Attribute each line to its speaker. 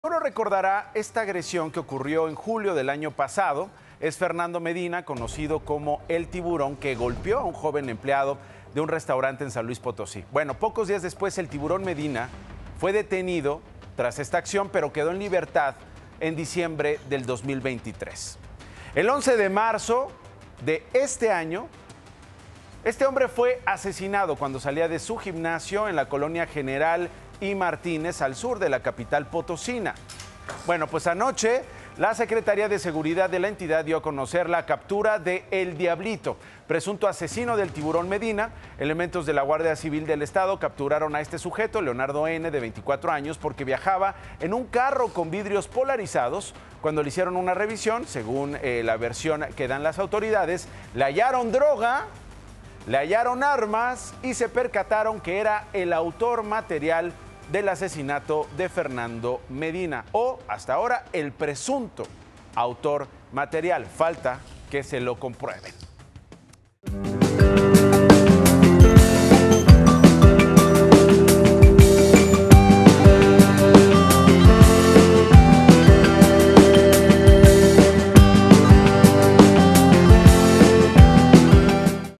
Speaker 1: Uno recordará esta agresión que ocurrió en julio del año pasado. Es Fernando Medina, conocido como El Tiburón, que golpeó a un joven empleado de un restaurante en San Luis Potosí. Bueno, pocos días después el Tiburón Medina fue detenido tras esta acción, pero quedó en libertad en diciembre del 2023. El 11 de marzo de este año, este hombre fue asesinado cuando salía de su gimnasio en la colonia General y Martínez, al sur de la capital potosina. Bueno, pues anoche la Secretaría de Seguridad de la entidad dio a conocer la captura de El Diablito, presunto asesino del Tiburón Medina. Elementos de la Guardia Civil del Estado capturaron a este sujeto, Leonardo N., de 24 años, porque viajaba en un carro con vidrios polarizados. Cuando le hicieron una revisión, según la versión que dan las autoridades, le hallaron droga, le hallaron armas y se percataron que era el autor material del asesinato de Fernando Medina, o hasta ahora el presunto autor material. Falta que se lo comprueben.